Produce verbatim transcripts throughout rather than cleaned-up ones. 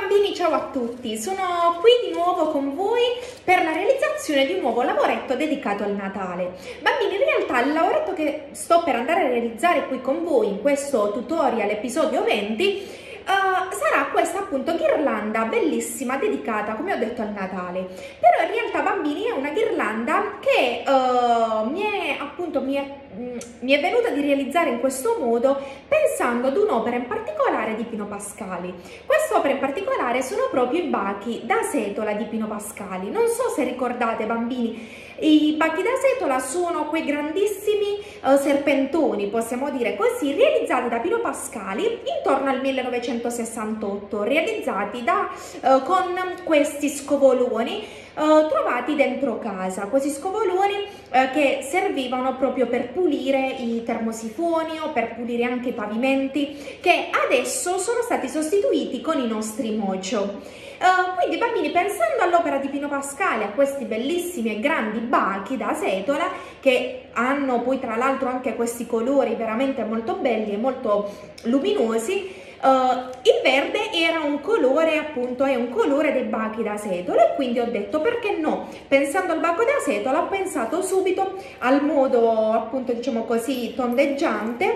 bambini, ciao a tutti, sono qui di nuovo con voi per la realizzazione di un nuovo lavoretto dedicato al Natale. Bambini, in realtà il lavoretto che sto per andare a realizzare qui con voi in questo tutorial episodio venti Uh, sarà questa appunto ghirlanda bellissima dedicata, come ho detto, al Natale. Però in realtà, bambini, è una ghirlanda che uh, mi è appunto mi è, mm, mi è venuta di realizzare in questo modo pensando ad un'opera in particolare di Pino Pascali. Quest'opera in particolare sono proprio i bachi da setola di Pino Pascali. Non so se ricordate, bambini, i bachi da setola sono quei grandissimi uh, serpentoni, possiamo dire così, realizzati da Pino Pascali intorno al millenovecentosessantotto, realizzati da, uh, con questi scovoloni Uh, trovati dentro casa, questi scovoloni uh, che servivano proprio per pulire i termosifoni o per pulire anche i pavimenti, che adesso sono stati sostituiti con i nostri mocio. Uh, quindi, bambini, pensando all'opera di Pino Pascali, a questi bellissimi e grandi bachi da setola che hanno poi tra l'altro anche questi colori veramente molto belli e molto luminosi, Uh, il verde era un colore, appunto, è un colore dei bachi da setola, e quindi ho detto perché no, pensando al baco da setola ho pensato subito al modo, appunto, diciamo così, tondeggiante,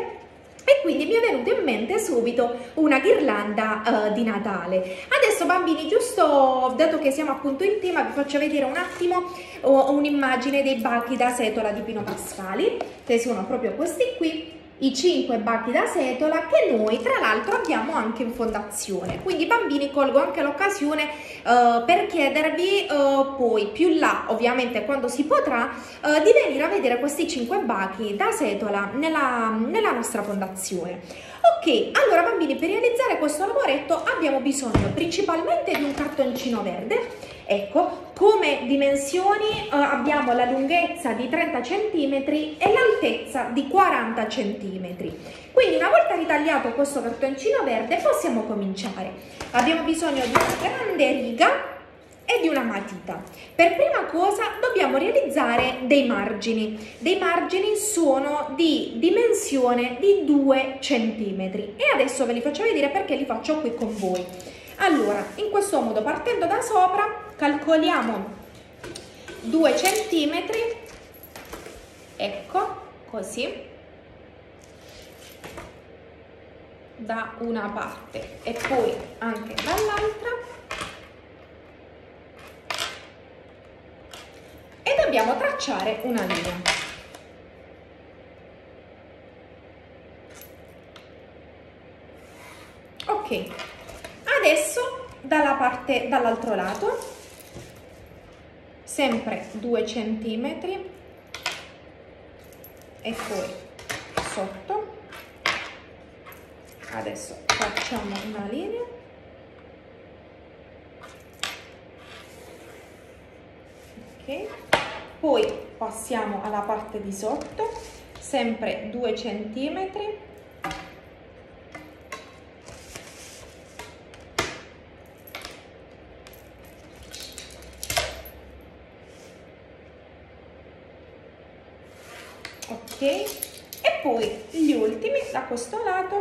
e quindi mi è venuta in mente subito una ghirlanda uh, di Natale. Adesso, bambini, giusto dato che siamo appunto in tema, vi faccio vedere un attimo uh, un'immagine dei bachi da setola di Pino Pascali, che sono proprio questi qui, i cinque bachi da setola che noi tra l'altro abbiamo anche in fondazione. Quindi, bambini, colgo anche l'occasione uh, per chiedervi uh, poi più là, ovviamente quando si potrà, uh, di venire a vedere questi cinque bachi da setola nella, nella nostra fondazione. Ok, allora, bambini, per realizzare questo lavoretto abbiamo bisogno principalmente di un cartoncino verde. Ecco, come dimensioni uh, abbiamo la lunghezza di trenta centimetri e l'altezza di quaranta centimetri. Quindi, una volta ritagliato questo cartoncino verde, possiamo cominciare. Abbiamo bisogno di una grande riga e di una matita. Per prima cosa dobbiamo realizzare dei margini. Dei margini sono di dimensione di due centimetri e adesso ve li faccio vedere perché li faccio qui con voi. Allora, in questo modo, partendo da sopra, calcoliamo due centimetri, ecco, così, da una parte e poi anche dall'altra, e dobbiamo tracciare una linea. Ok, adesso dalla parte, dall'altro lato, sempre due centimetri e poi sotto. Adesso facciamo una linea. Ok, poi passiamo alla parte di sotto, sempre due centimetri. Ok, e poi gli ultimi da questo lato.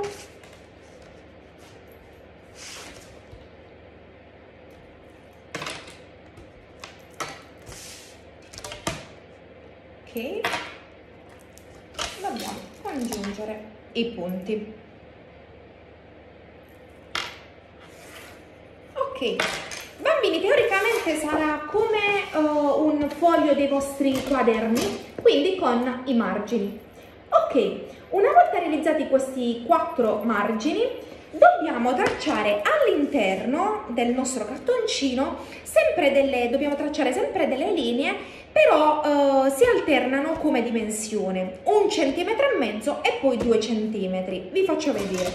Ok, dobbiamo congiungere i punti. Ok, bambini, teoricamente sarà come uh, un foglio dei vostri quaderni, quindi con i margini. Ok, una volta realizzati questi quattro margini, dobbiamo tracciare all'interno del nostro cartoncino sempre delle, dobbiamo tracciare sempre delle linee, però uh, si alternano come dimensione, un centimetro e mezzo e poi due centimetri. Vi faccio vedere.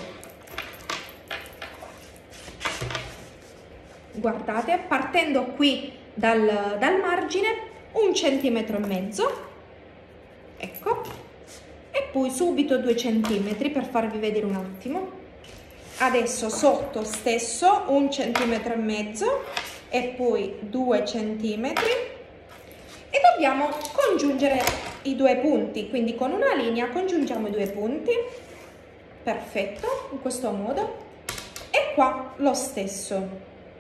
Guardate, partendo qui dal, dal margine, un centimetro e mezzo, ecco, e poi subito due centimetri per farvi vedere un attimo. Adesso sotto stesso un centimetro e mezzo e poi due centimetri, e dobbiamo congiungere i due punti, quindi con una linea congiungiamo i due punti, perfetto, in questo modo, e qua lo stesso.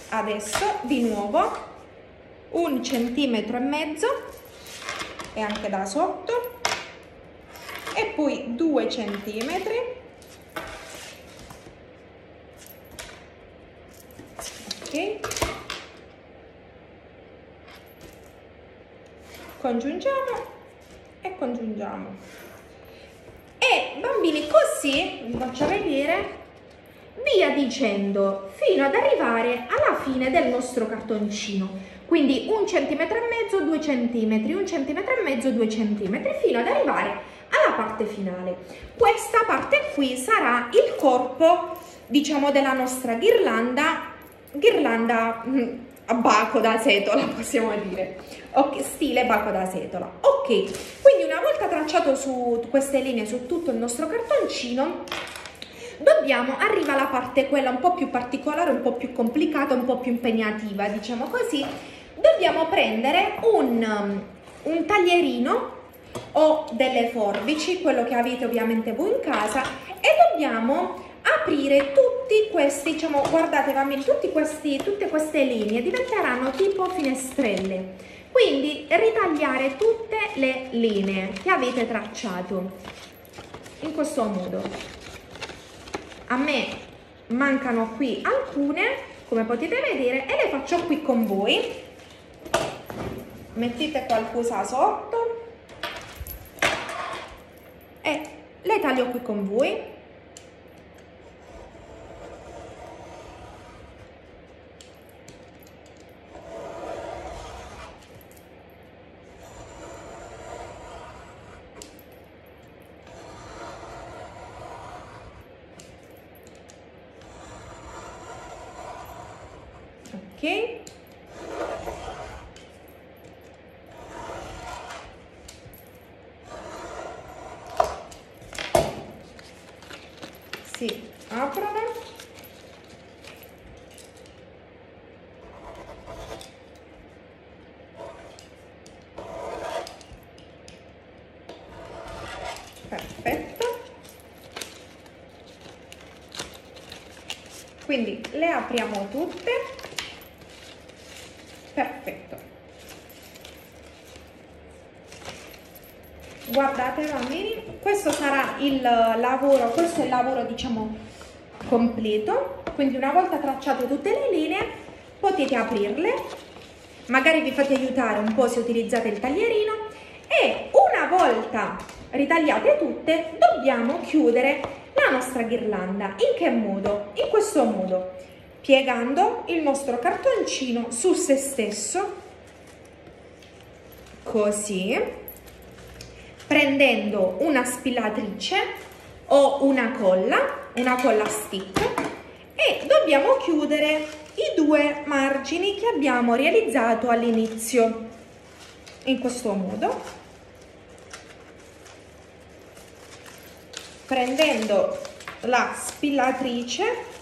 adesso di nuovo un centimetro e mezzo e anche da sotto, e poi due centimetri, ok, congiungiamo e congiungiamo, e bambini così vi faccio vedere via dicendo fino ad arrivare alla fine del nostro cartoncino. Quindi un centimetro e mezzo, due centimetri, un centimetro e mezzo, due centimetri, fino ad arrivare alla parte finale. Questa parte qui sarà il corpo, diciamo, della nostra ghirlanda, ghirlanda mh, a baco da setola, possiamo dire, ok, stile baco da setola. Ok, quindi una volta tracciato su queste linee su tutto il nostro cartoncino, dobbiamo, arriva la parte quella un po' più particolare, un po' più complicata, un po' più impegnativa, diciamo così. Dobbiamo prendere un, un taglierino o delle forbici, quello che avete ovviamente voi in casa, e dobbiamo aprire tutti questi, diciamo, guardate bambini, tutti questi, tutte queste linee diventeranno tipo finestrelle, quindi ritagliare tutte le linee che avete tracciato in questo modo. A me mancano qui alcune, come potete vedere, e le faccio qui con voi. Mettete qualcosa sotto e le taglio qui con voi. Ok. Si aprono. Perfetto. Quindi le apriamo tutte. Perfetto. Guardate bambini, questo sarà il lavoro, questo è il lavoro, diciamo, completo. Quindi una volta tracciate tutte le linee potete aprirle, magari vi fate aiutare un po' se utilizzate il taglierino, e una volta ritagliate tutte dobbiamo chiudere la nostra ghirlanda. In che modo? In questo modo, piegando il nostro cartoncino su se stesso, così, prendendo una spillatrice o una colla, una colla stick, e dobbiamo chiudere i due margini che abbiamo realizzato all'inizio, in questo modo, prendendo la spillatrice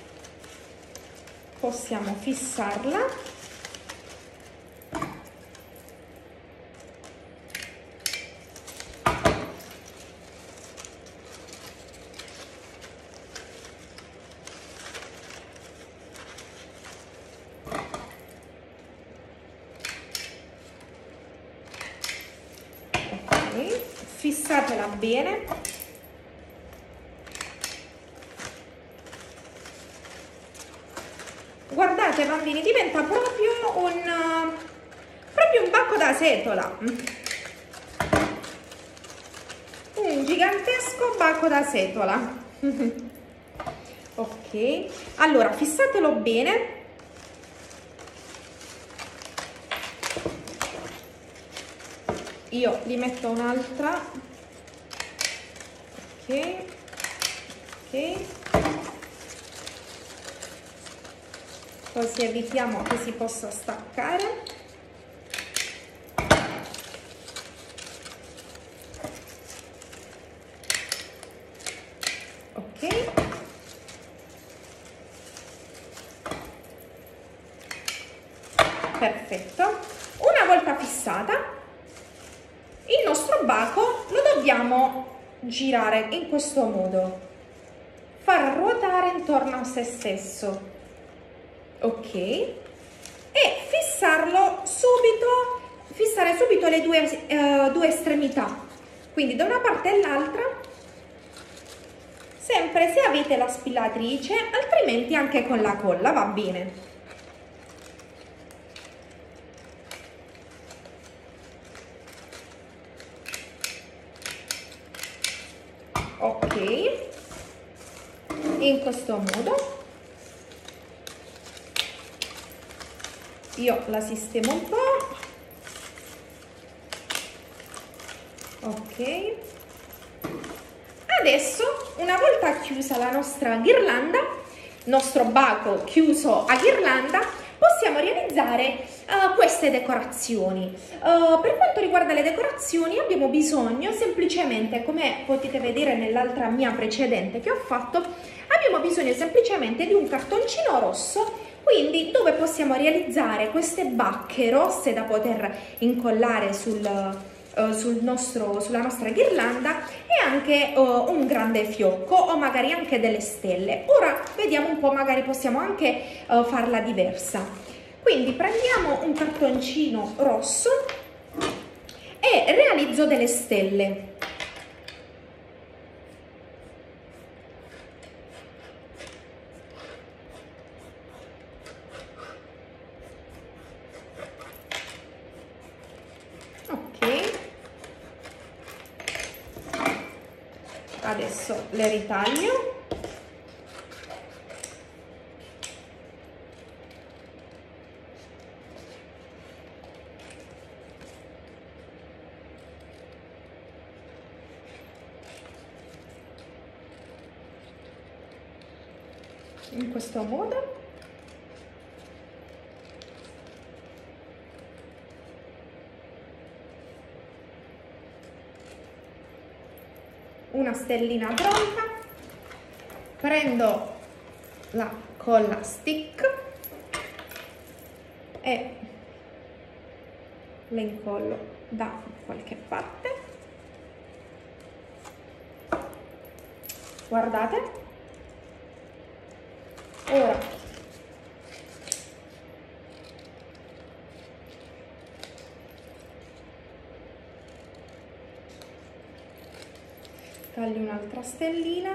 possiamo fissarla . Fissatela bene. Guardate bambini, diventa proprio un proprio un bacco da setola, un gigantesco bacco da setola. Ok, allora fissatelo bene. Io gli metto un'altra. Ok, ok, così evitiamo che si possa staccare. Ok, perfetto. Una volta fissata, il nostro baco lo dobbiamo girare in questo modo, far ruotare intorno a se stesso. Ok, e fissarlo subito, fissare subito le due, eh, due estremità, quindi da una parte e l'altra, sempre se avete la spillatrice, altrimenti anche con la colla va bene. Ok, in questo modo io la sistemo un po'. Ok, adesso una volta chiusa la nostra ghirlanda, nostro baco chiuso a ghirlanda, possiamo realizzare uh, queste decorazioni. Uh, per quanto riguarda le decorazioni abbiamo bisogno semplicemente, come potete vedere nell'altra mia precedente che ho fatto, abbiamo bisogno semplicemente di un cartoncino rosso, quindi dove possiamo realizzare queste bacche rosse da poter incollare sul, uh, sul nostro, sulla nostra ghirlanda, e anche uh, un grande fiocco o magari anche delle stelle. Ora vediamo un po', magari possiamo anche uh, farla diversa. Quindi prendiamo un cartoncino rosso e realizzo delle stelle. Adesso le ritaglio. In questo modo. Una stellina pronta, prendo la colla stick e le incollo da qualche parte. Guardate, ora taglio un'altra stellina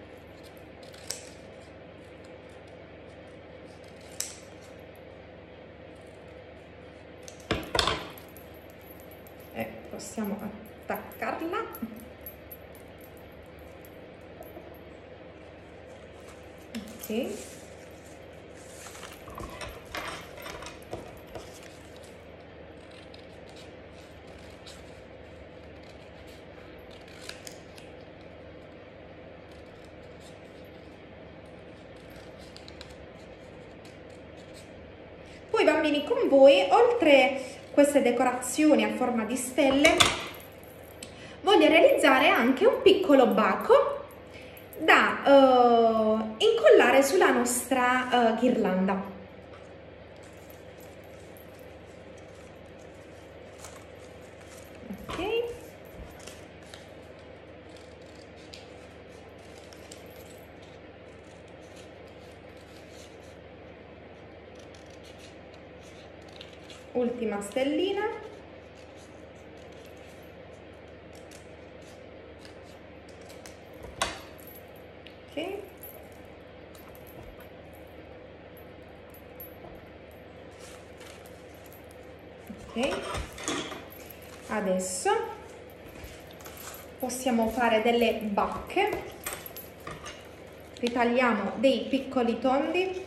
e possiamo attaccarla. Ok, poi bambini, con voi, oltre queste decorazioni a forma di stelle, voglio realizzare anche un piccolo baco da uh, incollare sulla nostra uh, ghirlanda. Ok, ultima stellina. Ok, ok, adesso possiamo fare delle bacche. Ritagliamo dei piccoli tondi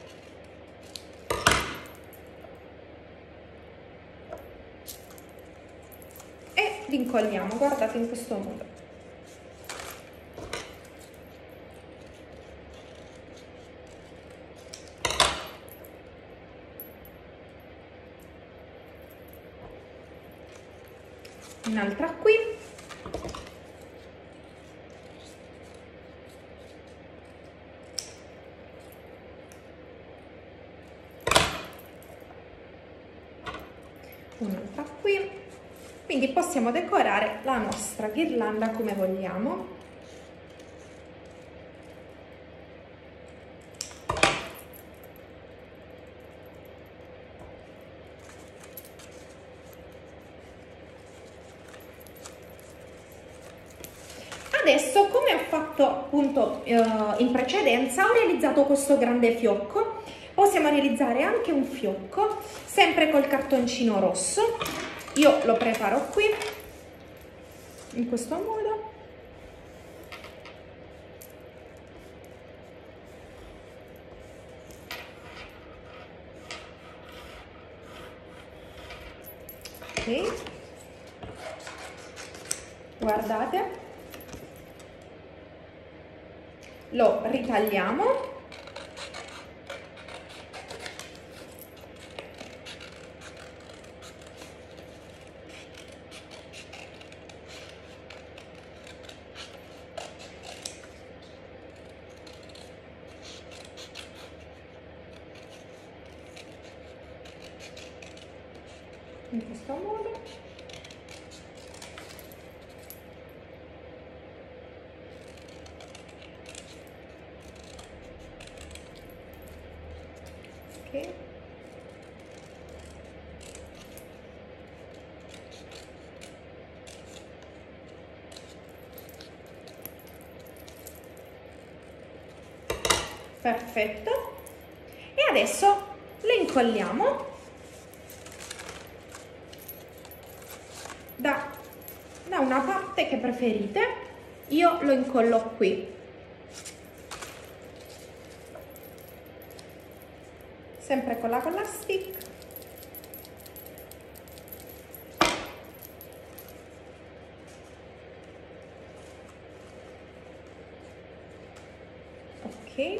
e li incolliamo, guardate, in questo modo. Un'altra qui. Un'altra qui. Quindi possiamo decorare la nostra ghirlanda come vogliamo. Adesso, come ho fatto appunto eh, in precedenza, ho realizzato questo grande fiocco. Possiamo realizzare anche un fiocco, sempre col cartoncino rosso. Io lo preparo qui, in questo modo. Ok. Guardate. Lo ritagliamo. In questo modo. Ok. Perfetto. E adesso le incolliamo da, da una parte che preferite. Io lo incollo qui, sempre con la colla stick. Ok,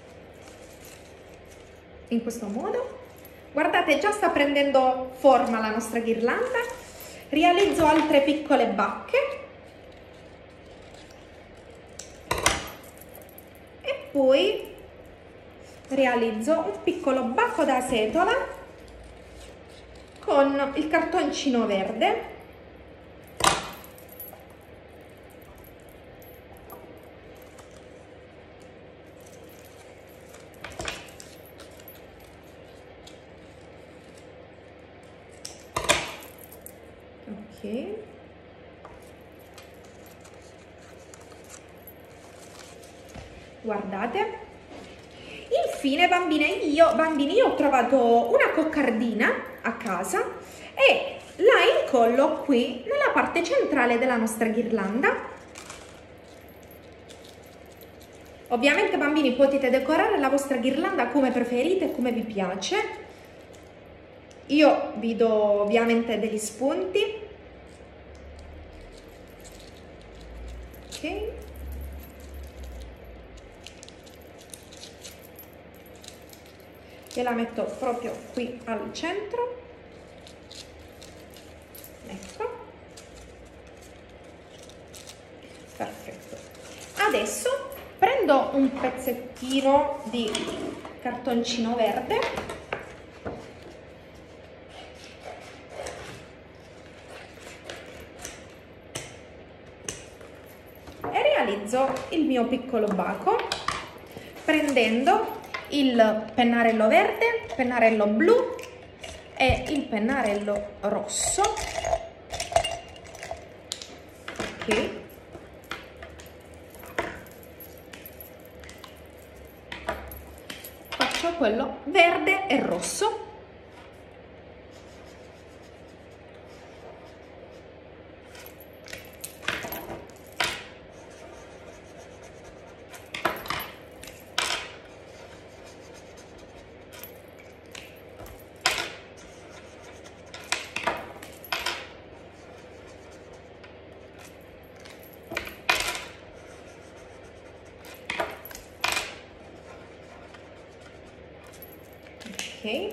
in questo modo. Guardate, già sta prendendo forma la nostra ghirlanda. Realizzo altre piccole bacche e poi realizzo un piccolo bacco da setola con il cartoncino verde. Ok. Guardate. Infine, bambine, io, bambini, io ho trovato una coccardina a casa e la incollo qui nella parte centrale della nostra ghirlanda. Ovviamente, bambini, potete decorare la vostra ghirlanda come preferite, come vi piace. Io vi do ovviamente degli spunti. Ok. E la metto proprio qui al centro. Ecco. Perfetto. Adesso prendo un pezzettino di cartoncino verde e realizzo il mio piccolo baco prendendo il pennarello verde, pennarello blu e il pennarello rosso. Ok. Faccio quello verde e rosso. Ok.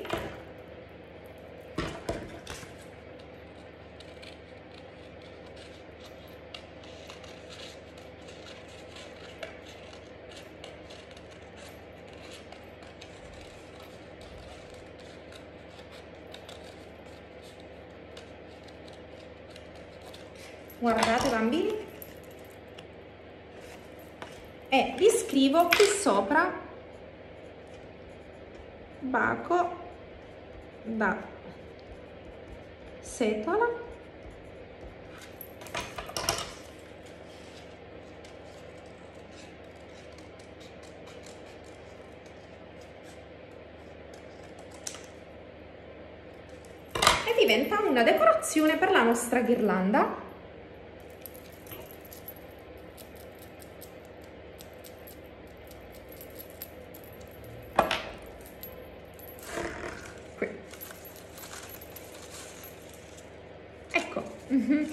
Guardate, bambini, e vi scrivo qui sopra baco da setola diventa una decorazione per la nostra ghirlanda. Qui. Ecco. Mm-hmm.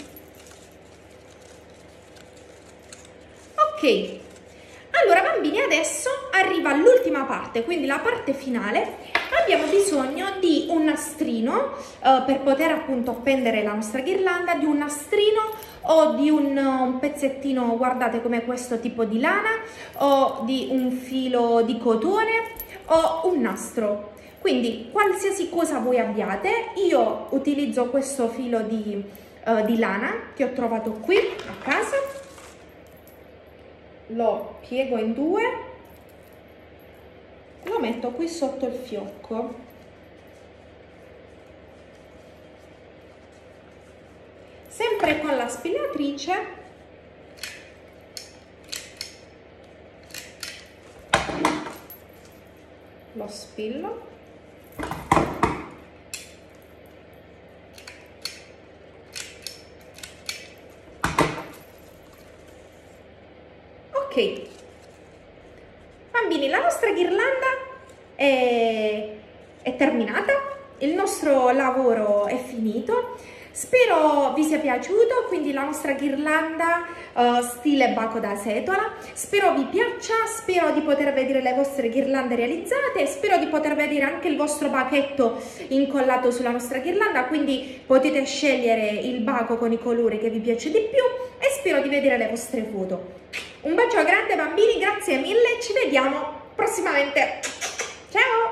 Ok. Allora bambini, adesso arriva l'ultima parte, quindi la parte finale. Abbiamo bisogno di un nastrino eh, per poter appunto appendere la nostra ghirlanda, di un nastrino o di un, un pezzettino, guardate, come questo tipo di lana, o di un filo di cotone o un nastro. Quindi qualsiasi cosa voi abbiate. Io utilizzo questo filo di, eh, di lana che ho trovato qui a casa, lo piego in due, lo metto qui sotto il fiocco, sempre con la spillatrice lo spillo. Ok bambini, la nostra ghirlanda è, è terminata, il nostro lavoro è finito. Spero vi sia piaciuto, quindi la nostra ghirlanda uh, stile baco da setola. Spero vi piaccia, spero di poter vedere le vostre ghirlande realizzate, spero di poter vedere anche il vostro bachetto incollato sulla nostra ghirlanda, quindi potete scegliere il baco con i colori che vi piace di più e spero di vedere le vostre foto. Un bacio grande bambini, grazie mille, ci vediamo prossimamente. Ciao!